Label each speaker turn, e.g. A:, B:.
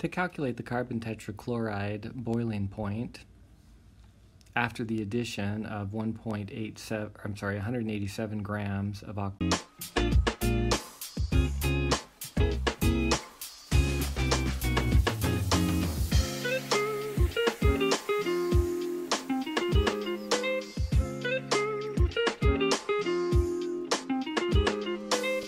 A: To calculate the carbon tetrachloride boiling point after the addition of 187 grams of